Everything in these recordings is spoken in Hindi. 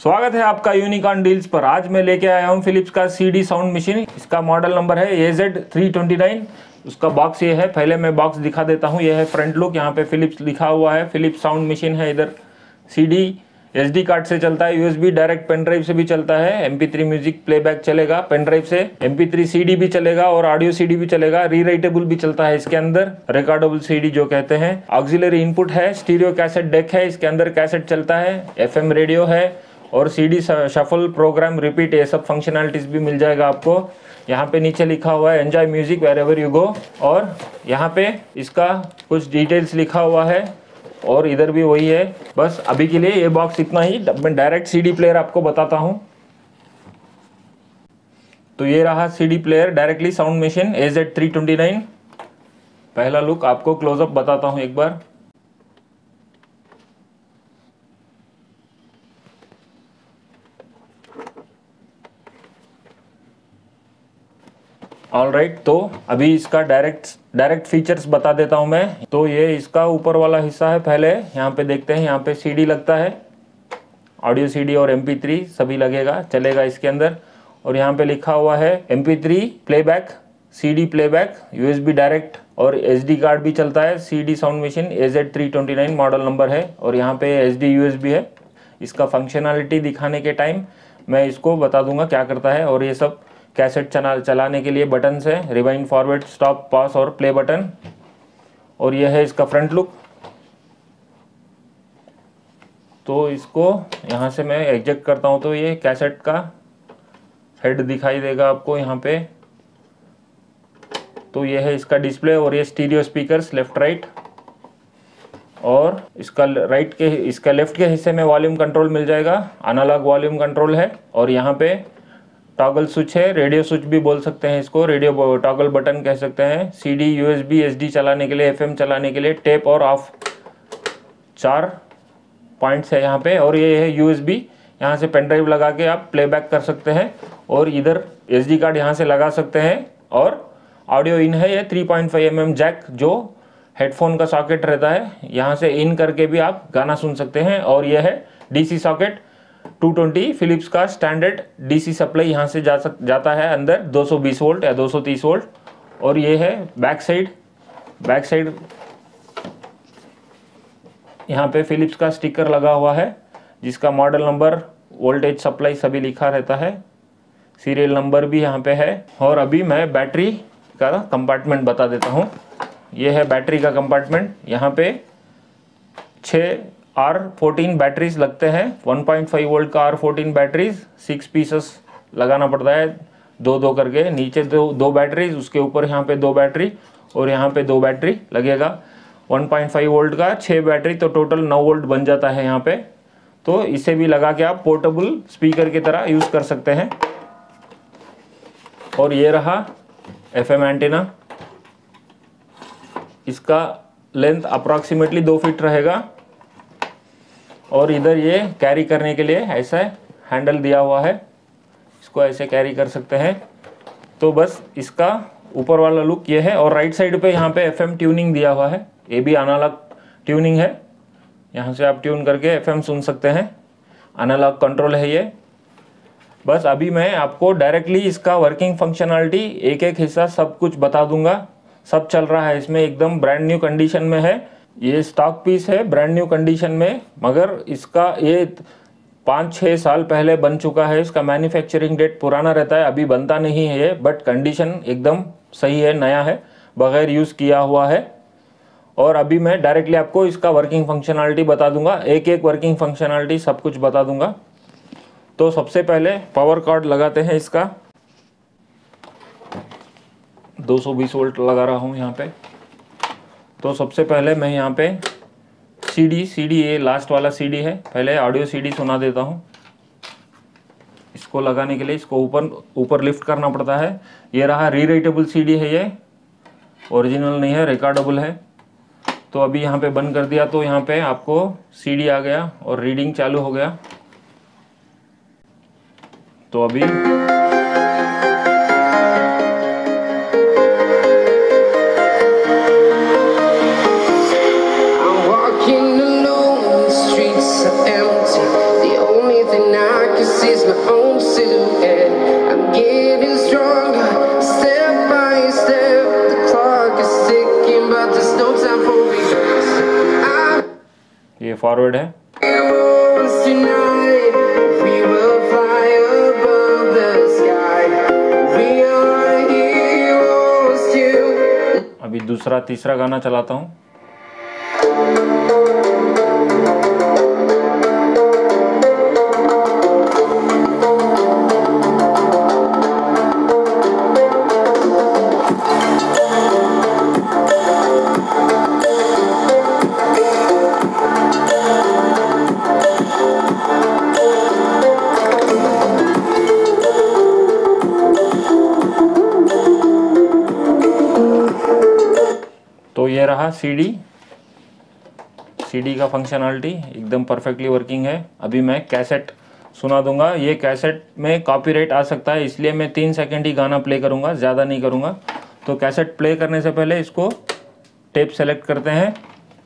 स्वागत है आपका यूनिकॉर्न डील्स पर। आज मैं लेके आया हूँ फिलिप्स का CD साउंड मशीन। इसका मॉडल नंबर है AZ329। उसका बॉक्स ये है, पहले मैं बॉक्स दिखा देता हूँ। ये है फ्रंट लुक, यहाँ पे फिलिप्स लिखा हुआ है। फिलिप्स साउंड मशीन है। इधर CD SD कार्ड से चलता है, USB डायरेक्ट पेन ड्राइव से भी चलता है। MP3 म्यूजिक प्लेबैक चलेगा पेन ड्राइव से, MP3 CD भी चलेगा और ऑडियो CD भी चलेगा। रीराइटेबल भी चलता है इसके अंदर, रिकॉर्डेबल CD जो कहते हैं। ऑक्सिलरी इनपुट है, स्टीरियो कैसेट डेक है, इसके अंदर कैसेट चलता है, FM रेडियो है और CD शफल, प्रोग्राम, रिपीट, ये सब फंक्शनैलिटीज भी मिल जाएगा आपको। यहाँ पे नीचे लिखा हुआ है enjoy music wherever you go, और यहाँ पे इसका कुछ डिटेल्स लिखा हुआ है और इधर भी वही है। बस अभी के लिए ये बॉक्स इतना ही। मैं डायरेक्ट CD प्लेयर आपको बताता हूँ। तो ये रहा CD player, directly sound machine AZ329। पहला लुक आपको क्लोजअप बताता हूँ एक बार। ऑलराइट, तो अभी इसका डायरेक्ट फीचर्स बता देता हूं मैं। तो ये इसका ऊपर वाला हिस्सा है। पहले यहाँ पे देखते हैं, यहाँ पे CD लगता है, ऑडियो CD और MP3 सभी लगेगा, चलेगा इसके अंदर। और यहाँ पे लिखा हुआ है MP3 playback, CD playback, USB direct और SD कार्ड भी चलता है। CD sound machine AZ329 model number है और यहाँ पे SD USB है। इसका फंक्शनैलिटी दिखाने के टाइम मैं इसको बता दूंगा क्या करता है। और ये सब कैसेट चलाने के लिए बटन है, रिवाइंड, फॉरवर्ड, स्टॉप, पॉज और प्ले बटन। और यह है इसका फ्रंट लुक। तो इसको यहाँ से मैं एग्जेक्ट करता हूँ तो ये कैसेट का हेड दिखाई देगा आपको यहाँ पे। तो ये है इसका डिस्प्ले और ये स्टीरियो स्पीकर्स लेफ्ट राइट। और इसका इसका लेफ्ट के हिस्से में वॉल्यूम कंट्रोल मिल जाएगा, एनालॉग वॉल्यूम कंट्रोल है। और यहाँ पे टॉगल स्विच है, रेडियो स्विच भी बोल सकते हैं इसको, रेडियो टॉगल बटन कह सकते हैं। CD, USB, SD चलाने के लिए, FM चलाने के लिए, टेप और ऑफ 4 पॉइंट्स है यहाँ पे। और ये है USB, यहाँ से पेन ड्राइव लगा के आप प्लेबैक कर सकते हैं। और इधर SD कार्ड यहाँ से लगा सकते हैं। और ऑडियो इन है, ये 3.5 mm जैक जो हेडफोन का सॉकेट रहता है, यहाँ से इन करके भी आप गाना सुन सकते हैं। और ये है DC सॉकेट 220 फिलिप्स का स्टैंडर्ड DC सप्लाई यहाँ से जाता है अंदर 220 वोल्ट या 230 वोल्ट। और ये है बैक साइड यहाँ पे फिलिप्स का स्टिकर लगा हुआ है जिसका मॉडल नंबर, वोल्टेज सप्लाई सभी लिखा रहता है। सीरियल नंबर भी यहाँ पे है। और अभी मैं बैटरी का कंपार्टमेंट बता देता हूँ। ये है बैटरी का कंपार्टमेंट। यहाँ पे 6 R14 बैटरीज लगते हैं, 1.5 वोल्ट का R14 बैटरीज, 6 पीसेस लगाना पड़ता है, 2-2 करके। नीचे 2 बैटरीज, उसके ऊपर यहाँ पे 2 बैटरी और यहाँ पे 2 बैटरी लगेगा। 1.5 वोल्ट का 6 बैटरी, तो टोटल 9 वोल्ट बन जाता है यहाँ पे। तो इसे भी लगा के आप पोर्टेबल स्पीकर की तरह यूज़ कर सकते हैं। और ये रहा FM एंटीना। इसका लेंथ अप्रॉक्सीमेटली 2 फीट रहेगा। और इधर ये कैरी करने के लिए ऐसा हैंडल दिया हुआ है, इसको ऐसे कैरी कर सकते हैं। तो बस इसका ऊपर वाला लुक ये है। और राइट साइड पे यहाँ पे FM ट्यूनिंग दिया हुआ है, ये भी एनालॉग ट्यूनिंग है। यहाँ से आप ट्यून करके FM सुन सकते हैं, एनालॉग कंट्रोल है ये। बस अभी मैं आपको डायरेक्टली इसका वर्किंग फंक्शनैलिटी एक हिस्सा सब कुछ बता दूंगा। सब चल रहा है इसमें, एकदम ब्रांड न्यू कंडीशन में है। ये स्टॉक पीस है ब्रांड न्यू कंडीशन में, मगर इसका ये 5-6 साल पहले बन चुका है। इसका मैन्युफैक्चरिंग डेट पुराना रहता है, अभी बनता नहीं है ये, बट कंडीशन एकदम सही है, नया है, बगैर यूज़ किया हुआ है। और अभी मैं डायरेक्टली आपको इसका वर्किंग फंक्शनैलिटी बता दूंगा, एक वर्किंग फंक्शनैलिटी सब कुछ बता दूंगा। तो सबसे पहले पावर कॉर्ड लगाते हैं इसका। 220 वोल्ट लगा रहा हूँ यहाँ पे। तो सबसे पहले मैं यहाँ पे CD ये लास्ट वाला CD है, पहले ऑडियो CD सुना देता हूँ। इसको लगाने के लिए इसको ऊपर लिफ्ट करना पड़ता है। ये रहा रीराइटेबल CD है, ये ओरिजिनल नहीं है, रिकॉर्डेबल है। तो अभी यहाँ पे बंद कर दिया तो यहाँ पे आपको CD आ गया और रीडिंग चालू हो गया। तो अभी I'm walking alone, the streets are empty. The only thing I I can see my own silhouette. I'm getting stronger, step by step. The clock is ticking, but there's no time for regrets. ये फॉरवर्ड है। Heroes tonight, we will fly above the sky. We are heroes too. अभी दूसरा तीसरा गाना चलाता हूँ। तो ये रहा सीडी का फंक्शनलिटी एकदम परफेक्टली वर्किंग है। अभी मैं कैसेट सुना दूंगा। ये कैसेट में कॉपीराइट आ सकता है, इसलिए मैं 3 सेकंड ही गाना प्ले करूंगा, ज़्यादा नहीं करूंगा। तो कैसेट प्ले करने से पहले इसको टेप सेलेक्ट करते हैं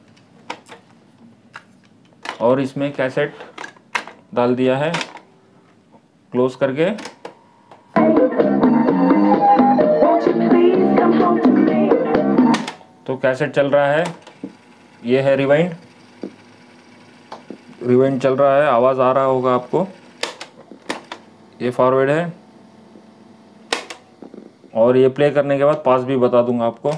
और इसमें कैसेट डाल दिया है, क्लोज करके। तो कैसेट चल रहा है, ये है रिवाइंड चल रहा है, आवाज़ आ रहा होगा आपको। ये फॉरवर्ड है और ये प्ले करने के बाद पास भी बता दूंगा आपको।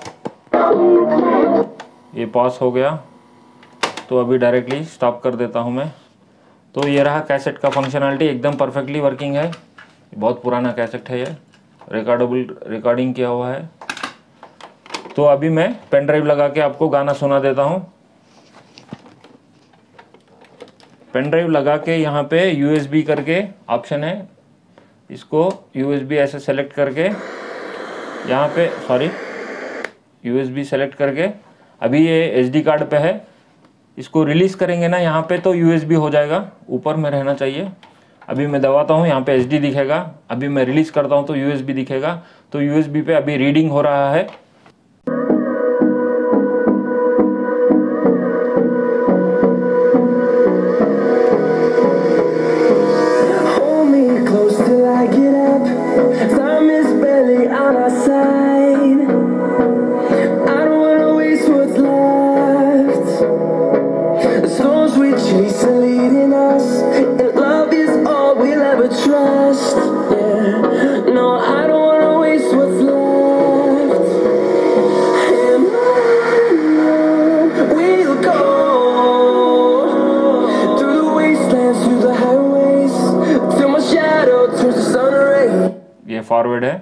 ये पास हो गया तो अभी डायरेक्टली स्टॉप कर देता हूँ मैं। तो ये रहा कैसेट का फंक्शनलिटी, एकदम परफेक्टली वर्किंग है। बहुत पुराना कैसेट है, ये रिकॉर्डिंग किया हुआ है। तो अभी मैं पेन ड्राइव लगा के आपको गाना सुना देता हूँ। पेन ड्राइव लगा के यहाँ पे USB करके ऑप्शन है, इसको USB ऐसे सेलेक्ट करके यहाँ पे USB सेलेक्ट करके अभी ये SD कार्ड पे है, इसको रिलीज़ करेंगे ना यहाँ पे तो USB हो जाएगा, ऊपर में रहना चाहिए। अभी मैं दबाता हूँ, यहाँ पे SD दिखेगा। अभी मैं रिलीज़ करता हूँ तो USB दिखेगा। तो USB पे अभी रीडिंग हो रहा है। ये फॉरवर्ड है।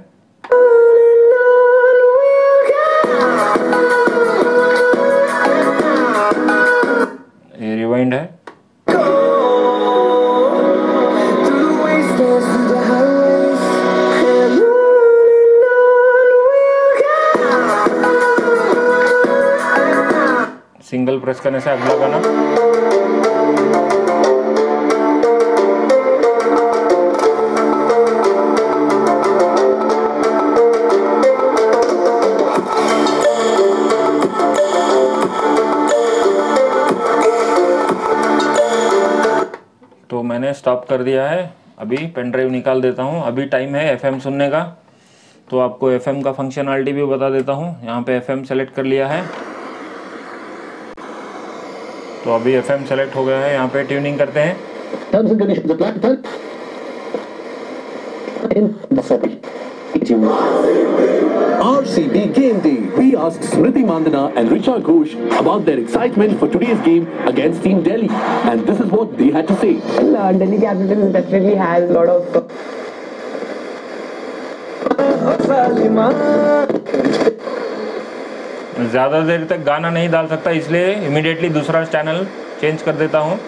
ये रिवाइंड है। सिंगल प्रेस करने से अगला गाना। तो मैंने स्टॉप कर दिया है। अभी पेन ड्राइव निकाल देता हूँ। अभी टाइम है FM सुनने का, तो आपको FM का फंक्शनलिटी भी बता देता हूँ। यहाँ पे FM सेलेक्ट कर लिया है, तो अभी FM सेलेक्ट हो गया है। यहाँ पे ट्यूनिंग करते हैं। RCB Game Day. We asked Smriti Mandana and Richa Ghosh about their excitement for today's game against Team Delhi, and this is what they had to say. Delhi Capitals definitely has a lot of. ज़्यादा देर तक गाना नहीं डाल सकता, इसलिए इमीडिएटली दूसरा चैनल चेंज कर देता हूँ।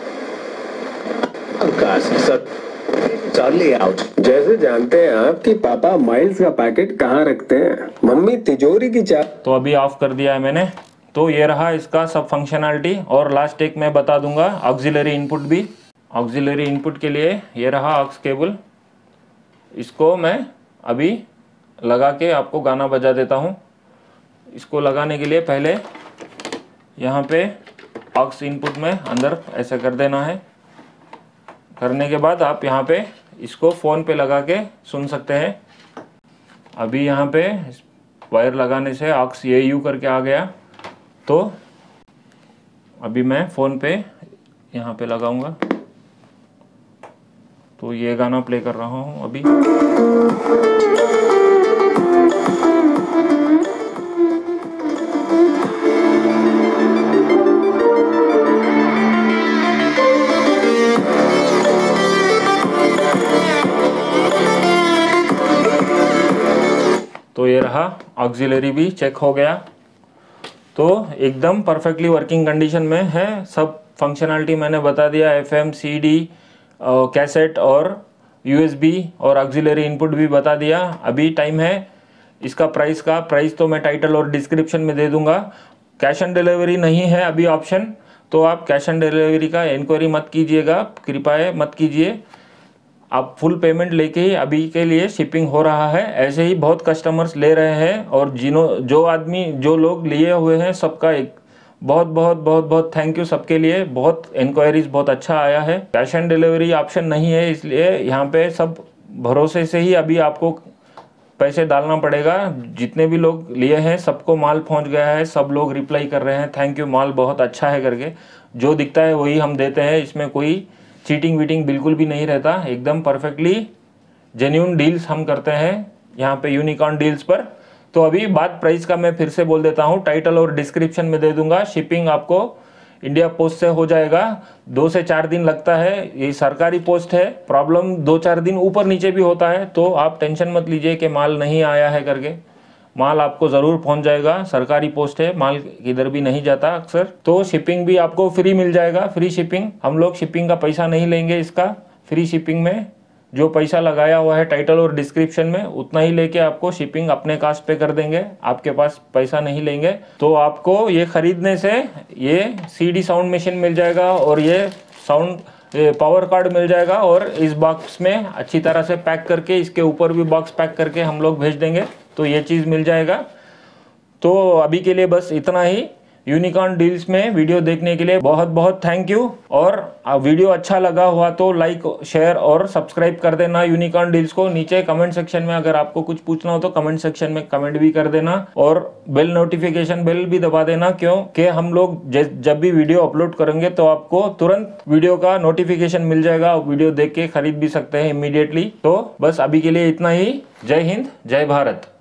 Charlie out. जैसे जानते हैं आप कि पापा माइल्स का पैकेट कहाँ रखते हैं, मम्मी तिजोरी की चाबी। तो अभी ऑफ कर दिया है मैंने। तो ये रहा इसका सब फंक्शनलिटी। और लास्ट एक मैं बता दूंगा ऑक्सिलरी इनपुट भी। ऑक्सिलरी इनपुट के लिए ये रहा ऑक्स केबल, इसको मैं अभी लगा के आपको गाना बजा देता हूँ। इसको लगाने के लिए पहले यहाँ पे ऑक्स इनपुट में अंदर ऐसे कर देना है, करने के बाद आप यहाँ पे इसको फ़ोन पे लगा के सुन सकते हैं। अभी यहाँ पे वायर लगाने से ऑक्स ये यू करके आ गया, तो अभी मैं फ़ोन पे यहाँ पे लगाऊंगा तो ये गाना प्ले कर रहा हूँ अभी। तो ये रहा, ऑक्सिलरी भी चेक हो गया, तो एकदम परफेक्टली वर्किंग कंडीशन में है। सब फंक्शनलिटी मैंने बता दिया, FM, CD, कैसेट और USB और ऑक्सिलरी इनपुट भी बता दिया। अभी टाइम है इसका प्राइस तो मैं टाइटल और डिस्क्रिप्शन में दे दूंगा। कैश ऑन डिलीवरी नहीं है अभी ऑप्शन, तो आप कैश ऑन डिलीवरी का इंक्वायरी मत कीजिएगा, कृपया मत कीजिए। आप फुल पेमेंट लेके ही अभी के लिए शिपिंग हो रहा है। ऐसे ही बहुत कस्टमर्स ले रहे हैं, और जो लोग लिए हुए हैं सबका एक बहुत थैंक यू सबके लिए। बहुत इंक्वायरीज बहुत अच्छा आया है। कैश ऑन डिलीवरी ऑप्शन नहीं है, इसलिए यहाँ पे सब भरोसे से ही अभी आपको पैसे डालना पड़ेगा। जितने भी लोग लिए हैं सबको माल पहुँच गया है, सब लोग रिप्लाई कर रहे हैं थैंक यू, माल बहुत अच्छा है करके। जो दिखता है वही हम देते हैं, इसमें कोई चीटिंग वीटिंग बिल्कुल भी नहीं रहता। एकदम परफेक्टली जेन्युइन डील्स हम करते हैं यहाँ पे यूनिकॉर्न डील्स पर। तो अभी बात प्राइस का मैं फिर से बोल देता हूँ, टाइटल और डिस्क्रिप्शन में दे दूंगा। शिपिंग आपको इंडिया पोस्ट से हो जाएगा, 2 से 4 दिन लगता है। ये सरकारी पोस्ट है, प्रॉब्लम 2-4 दिन ऊपर नीचे भी होता है, तो आप टेंशन मत लीजिए कि माल नहीं आया है करके। माल आपको ज़रूर पहुंच जाएगा, सरकारी पोस्ट है, माल किधर भी नहीं जाता अक्सर। तो शिपिंग भी आपको फ्री मिल जाएगा, फ्री शिपिंग। हम लोग शिपिंग का पैसा नहीं लेंगे, इसका फ्री शिपिंग में जो पैसा लगाया हुआ है टाइटल और डिस्क्रिप्शन में उतना ही लेके आपको शिपिंग अपने कास्ट पे कर देंगे, आपके पास पैसा नहीं लेंगे। तो आपको ये खरीदने से ये CD साउंड मशीन मिल जाएगा, और ये साउंड पावर कार्ड मिल जाएगा, और इस बॉक्स में अच्छी तरह से पैक करके इसके ऊपर भी बॉक्स पैक करके हम लोग भेज देंगे, तो ये चीज़ मिल जाएगा। तो अभी के लिए बस इतना ही। यूनिकॉर्न डील्स में वीडियो देखने के लिए बहुत थैंक यू। और वीडियो अच्छा लगा हुआ तो लाइक, शेयर और सब्सक्राइब कर देना यूनिकॉर्न डील्स को। नीचे कमेंट सेक्शन में अगर आपको कुछ पूछना हो तो कमेंट सेक्शन में कमेंट भी कर देना, और बेल नोटिफिकेशन बेल भी दबा देना, क्योंकि हम लोग जब भी वीडियो अपलोड करेंगे तो आपको तुरंत वीडियो का नोटिफिकेशन मिल जाएगा, वीडियो देख के खरीद भी सकते हैं इमीडिएटली। तो बस अभी के लिए इतना ही। जय हिंद, जय भारत।